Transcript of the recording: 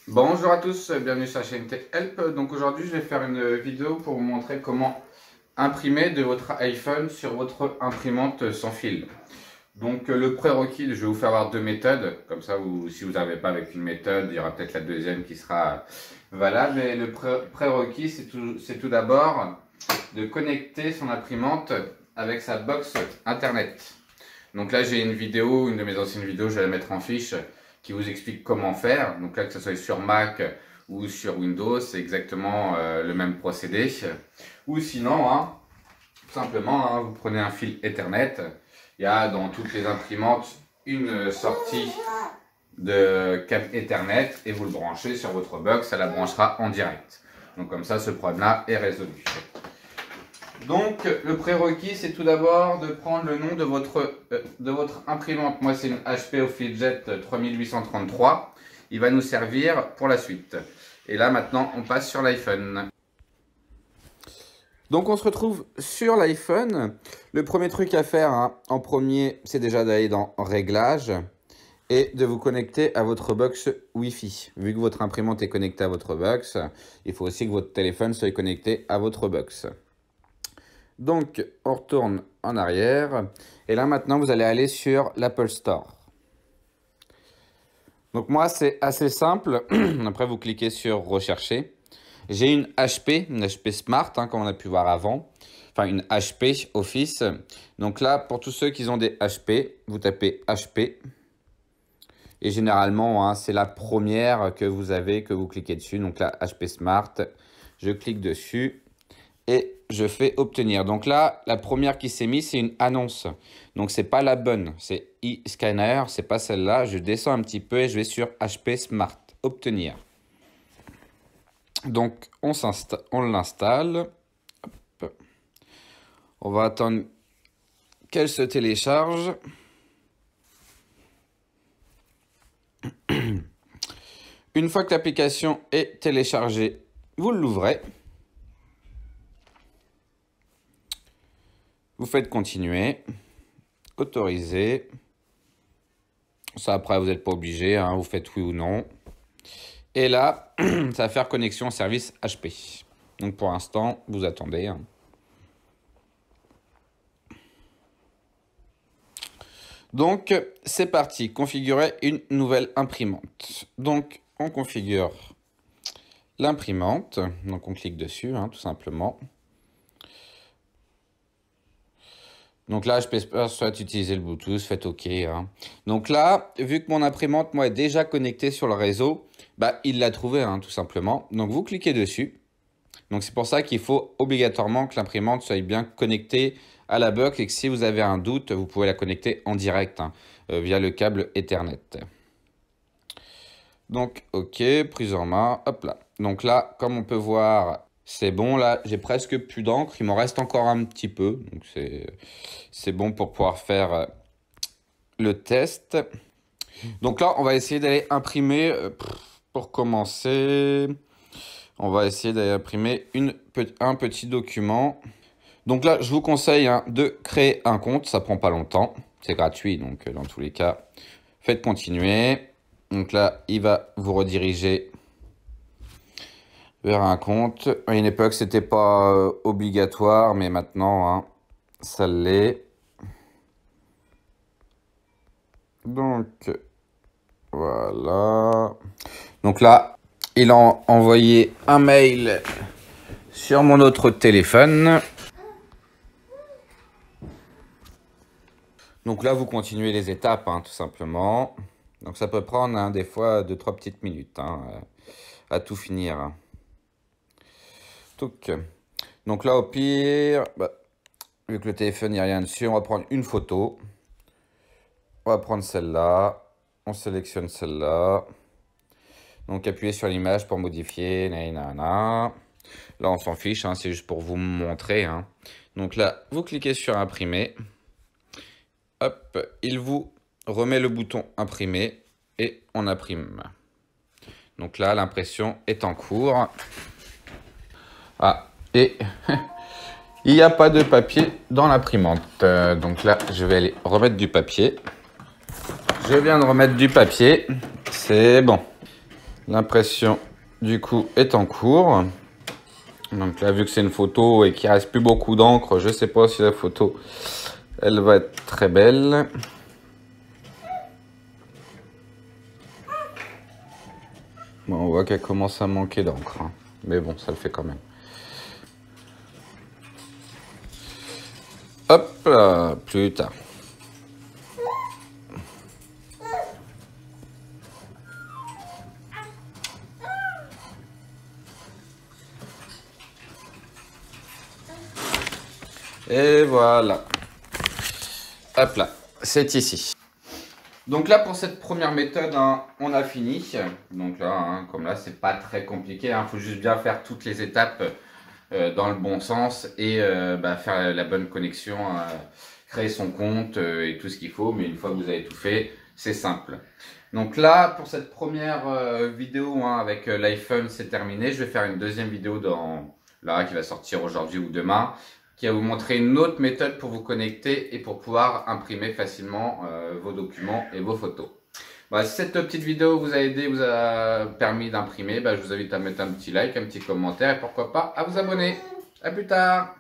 Bonjour à tous, bienvenue sur la chaîne Tech Help. Donc aujourd'hui je vais faire une vidéo pour vous montrer comment imprimer de votre iPhone sur votre imprimante sans fil. Donc le prérequis, je vais vous faire voir deux méthodes, comme ça si vous n'arrivez pas avec une méthode, il y aura peut-être la deuxième qui sera valable. Mais le prérequis c'est tout d'abord de connecter son imprimante avec sa box internet. Donc là j'ai une vidéo, une de mes anciennes vidéos, je vais la mettre en fiche, qui vous explique comment faire. Donc là, que ce soit sur Mac ou sur Windows, c'est exactement le même procédé. Ou sinon, tout simplement, vous prenez un fil Ethernet. Il y a dans toutes les imprimantes une sortie de câble Ethernet et vous le branchez sur votre box, ça la branchera en direct. Donc comme ça, ce problème-là est résolu. Donc, le prérequis, c'est tout d'abord de prendre le nom de votre imprimante. Moi, c'est une HP OfficeJet 3833. Il va nous servir pour la suite. Et là, maintenant, on passe sur l'iPhone. Donc, on se retrouve sur l'iPhone. Le premier truc à faire, en premier, c'est déjà d'aller dans Réglages et de vous connecter à votre box Wi-Fi. Vu que votre imprimante est connectée à votre box, il faut aussi que votre téléphone soit connecté à votre box. Donc, on retourne en arrière. Et là, maintenant, vous allez aller sur l'Apple Store. Donc, moi, c'est assez simple. Après, vous cliquez sur « Rechercher ». J'ai une HP Smart, comme on a pu voir avant. Enfin, une HP Office. Donc là, pour tous ceux qui ont des HP, vous tapez HP. Et généralement, c'est la première que vous avez, que vous cliquez dessus. Donc là, HP Smart. Je clique dessus. Et je fais obtenir. Donc là, la première qui s'est mise, c'est une annonce. Donc, ce n'est pas la bonne. C'est e-scanner, ce n'est pas celle-là. Je descends un petit peu et je vais sur HP Smart. Obtenir. Donc, on l'installe. On va attendre qu'elle se télécharge. Une fois que l'application est téléchargée, vous l'ouvrez. Vous faites continuer, autoriser. Ça, après, vous n'êtes pas obligé, vous faites oui ou non. Et là, ça va faire connexion au service HP. Donc, pour l'instant, vous attendez. Donc, c'est parti. Configurer une nouvelle imprimante. Donc, on configure l'imprimante. Donc, on clique dessus, tout simplement. Donc là, je peux soit utiliser le Bluetooth, faites OK. Donc là, vu que mon imprimante, moi, est déjà connectée sur le réseau, il l'a trouvé, tout simplement. Donc vous cliquez dessus. Donc c'est pour ça qu'il faut obligatoirement que l'imprimante soit bien connectée à la box et que si vous avez un doute, vous pouvez la connecter en direct via le câble Ethernet. Donc OK, prise en main, hop là. Donc là, comme on peut voir, c'est bon, là, j'ai presque plus d'encre. Il m'en reste encore un petit peu. Donc, c'est bon pour pouvoir faire le test. Donc là, on va essayer d'aller imprimer, pour commencer, on va essayer d'aller imprimer un petit document. Donc là, je vous conseille de créer un compte. Ça prend pas longtemps. C'est gratuit, donc dans tous les cas, faites continuer. Donc là, il va vous rediriger vers un compte. À une époque, c'était pas obligatoire, mais maintenant, ça l'est. Donc, voilà. Donc là, il a envoyé un mail sur mon autre téléphone. Donc là, vous continuez les étapes, tout simplement. Donc ça peut prendre des fois 2-3 petites minutes à tout finir. Donc là, au pire, vu que le téléphone, il n'y a rien dessus, on va prendre une photo. On va prendre celle-là. On sélectionne celle-là. Donc, appuyez sur l'image pour modifier. Là, on s'en fiche. C'est juste pour vous montrer. Donc là, vous cliquez sur imprimer. Hop, il vous remet le bouton imprimer et on imprime. Donc là, l'impression est en cours. Et il n'y a pas de papier dans l'imprimante. Donc là, je vais aller remettre du papier. Je viens de remettre du papier. C'est bon. L'impression du coup est en cours. Donc là, vu que c'est une photo et qu'il reste plus beaucoup d'encre, je sais pas si la photo elle va être très belle. Bon, on voit qu'elle commence à manquer d'encre, hein. Mais bon, ça le fait quand même. Hop là, plus tard. Et voilà. Hop là, c'est ici. Donc là, pour cette première méthode, hein, on a fini. Donc là, hein, comme là, c'est pas très compliqué. Il faut juste bien faire toutes les étapes dans le bon sens et faire la bonne connexion, créer son compte et tout ce qu'il faut. Mais une fois que vous avez tout fait, c'est simple. Donc là, pour cette première vidéo hein, avec l'iPhone, c'est terminé. Je vais faire une deuxième vidéo qui va sortir aujourd'hui ou demain, qui va vous montrer une autre méthode pour vous connecter et pour pouvoir imprimer facilement vos documents et vos photos. Si cette petite vidéo vous a aidé, vous a permis d'imprimer, je vous invite à mettre un petit like, un petit commentaire et pourquoi pas à vous abonner. À plus tard!